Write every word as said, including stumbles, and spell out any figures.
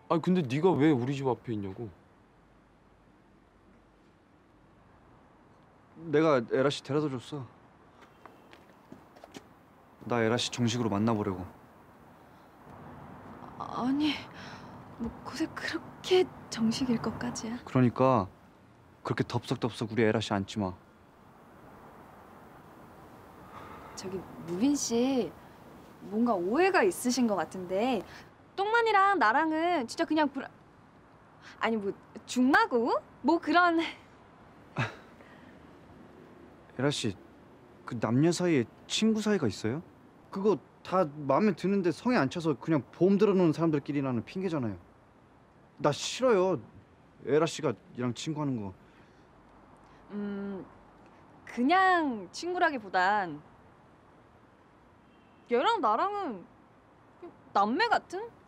아 근데 네가 왜 우리 집 앞에 있냐고. 내가 에라 씨 데려다 줬어. 나 에라 씨 정식으로 만나보려고. 아니, 뭐 곳에 그렇게 정식일 것까지야. 그러니까 그렇게 덥석덥석 우리 에라 씨 앉지 마. 저기 무빈 씨 뭔가 오해가 있으신 것 같은데 똥만이랑 나랑은 진짜 그냥 불 아니 뭐 중마고 뭐 그런 에라 씨, 그 남녀 사이에 친구 사이가 있어요? 그거 다 마음에 드는데 성에 안 차서 그냥 보험 들어놓는 사람들끼리 나는 핑계잖아요. 나 싫어요. 에라 씨가 얘랑 친구하는 거. 음 그냥 친구라기보단 얘랑 나랑은 남매 같은?